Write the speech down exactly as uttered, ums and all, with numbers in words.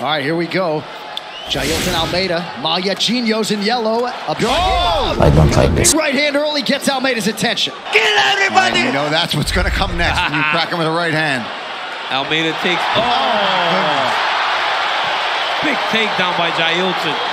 All right, here we go. Jailton Almeida, Malleginho's in yellow. Abdurakhimov. I don't like this. Right hand early gets Almeida's attention. Get everybody! And you know that's what's going to come next when you crack him with a right hand. Almeida takes. Oh! Big takedown by Jailton.